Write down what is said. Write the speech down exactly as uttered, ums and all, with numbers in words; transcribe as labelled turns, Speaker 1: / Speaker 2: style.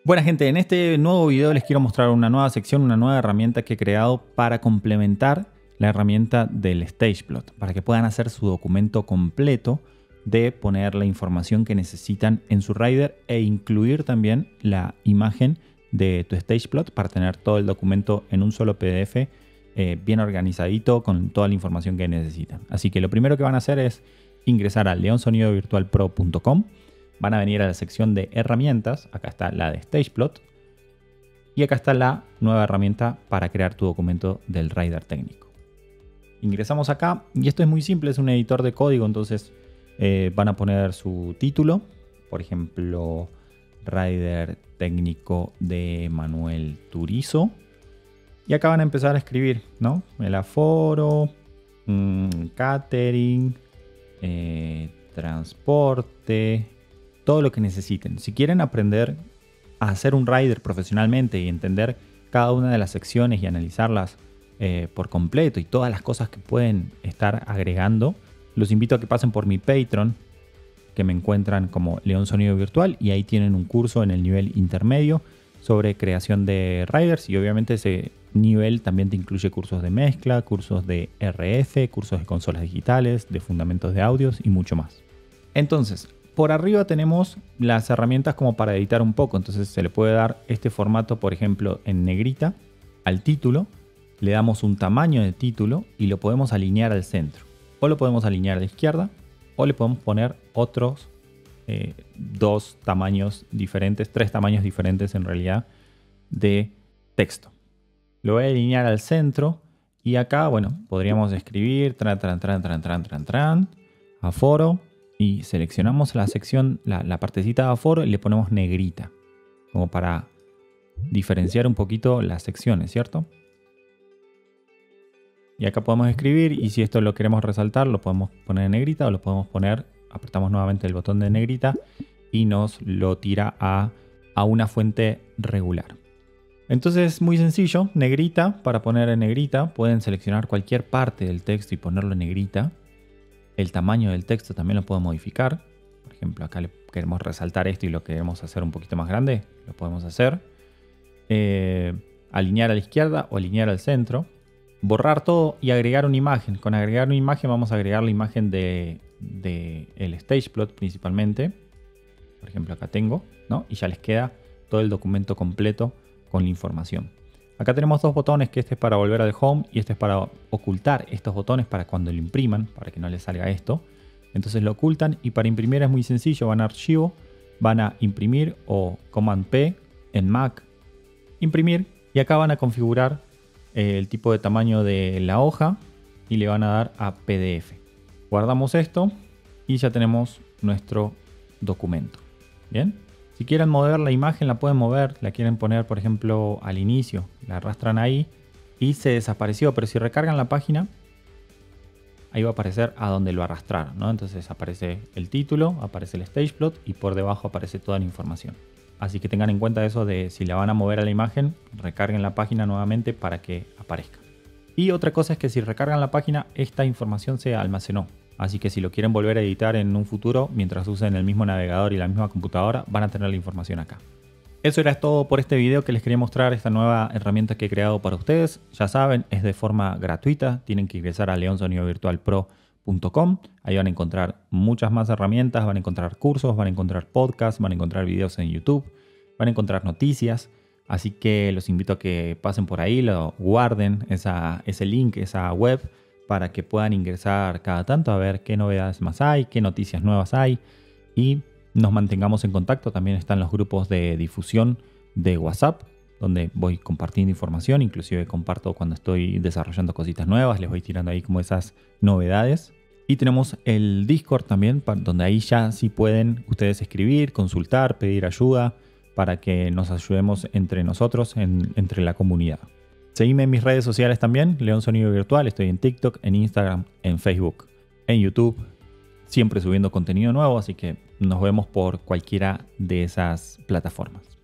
Speaker 1: Buena gente, en este nuevo video les quiero mostrar una nueva sección, una nueva herramienta que he creado para complementar la herramienta del StagePlot, para que puedan hacer su documento completo de poner la información que necesitan en su Rider e incluir también la imagen de tu StagePlot para tener todo el documento en un solo P D F eh, bien organizadito con toda la información que necesitan. Así que lo primero que van a hacer es ingresar a leon sonido virtual pro punto com. Van a venir a la sección de herramientas, acá está la de StagePlot y acá está la nueva herramienta para crear tu documento del Rider técnico. Ingresamos acá y esto es muy simple, es un editor de código, entonces eh, van a poner su título, por ejemplo Rider técnico de Manuel Turizo, y acá van a empezar a escribir, ¿no? El aforo, mmm, catering, eh, transporte, todo lo que necesiten. Si quieren aprender a hacer un Rider profesionalmente y entender cada una de las secciones y analizarlas eh, por completo y todas las cosas que pueden estar agregando, los invito a que pasen por mi Patreon, que me encuentran como León Sonido Virtual, y ahí tienen un curso en el nivel intermedio sobre creación de Riders, y obviamente ese nivel también te incluye cursos de mezcla, cursos de R F, cursos de consolas digitales, de fundamentos de audios y mucho más. Entonces, por arriba tenemos las herramientas como para editar un poco, entonces se le puede dar este formato, por ejemplo, en negrita al título, le damos un tamaño de título y lo podemos alinear al centro. O lo podemos alinear a la izquierda, o le podemos poner otros eh, dos tamaños diferentes, tres tamaños diferentes en realidad de texto. Lo voy a alinear al centro y acá, bueno, podríamos escribir tran, tran, tran, tran, tran, tran, tran, aforo. Y seleccionamos la sección, la, la partecita de aforo y le ponemos negrita, como para diferenciar un poquito las secciones, ¿cierto? Y acá podemos escribir, y si esto lo queremos resaltar, lo podemos poner en negrita o lo podemos poner, apretamos nuevamente el botón de negrita y nos lo tira a, a una fuente regular. Entonces, muy sencillo, negrita, para poner en negrita, pueden seleccionar cualquier parte del texto y ponerlo en negrita. El tamaño del texto también lo puedo modificar. Por ejemplo, acá le queremos resaltar esto y lo queremos hacer un poquito más grande. Lo podemos hacer. Eh, alinear a la izquierda o alinear al centro. Borrar todo y agregar una imagen. Con agregar una imagen vamos a agregar la imagen de, de el StagePlot principalmente. Por ejemplo, acá tengo, ¿no? Y ya les queda todo el documento completo con la información. Acá tenemos dos botones, que este es para volver al home y este es para ocultar estos botones para cuando lo impriman, para que no les salga esto. Entonces lo ocultan, y para imprimir es muy sencillo, van a archivo, van a imprimir o command P en Mac, imprimir, y acá van a configurar eh, el tipo de tamaño de la hoja y le van a dar a P D F. Guardamos esto y ya tenemos nuestro documento. Bien. Si quieren mover la imagen, la pueden mover, la quieren poner, por ejemplo, al inicio, la arrastran ahí y se desapareció, pero si recargan la página, ahí va a aparecer a donde lo arrastraron, ¿no? Entonces aparece el título, aparece el StagePlot y por debajo aparece toda la información. Así que tengan en cuenta eso de si la van a mover a la imagen, recarguen la página nuevamente para que aparezca. Y otra cosa es que si recargan la página, esta información se almacenó. Así que si lo quieren volver a editar en un futuro, mientras usen el mismo navegador y la misma computadora, van a tener la información acá. Eso era todo por este video, que les quería mostrar esta nueva herramienta que he creado para ustedes. Ya saben, es de forma gratuita. Tienen que ingresar a leon sonido virtual pro punto com. Ahí van a encontrar muchas más herramientas, van a encontrar cursos, van a encontrar podcasts, van a encontrar videos en YouTube, van a encontrar noticias. Así que los invito a que pasen por ahí, lo guarden esa, ese link, esa web, para que puedan ingresar cada tanto a ver qué novedades más hay, qué noticias nuevas hay, y nos mantengamos en contacto. También están los grupos de difusión de WhatsApp, donde voy compartiendo información, inclusive comparto cuando estoy desarrollando cositas nuevas, les voy tirando ahí como esas novedades. Y tenemos el Discord también, donde ahí ya sí pueden ustedes escribir, consultar, pedir ayuda, para que nos ayudemos entre nosotros, en, entre la comunidad. Seguime en mis redes sociales también, León Sonido Virtual. Estoy en TikTok, en Instagram, en Facebook, en YouTube. Siempre subiendo contenido nuevo, así que nos vemos por cualquiera de esas plataformas.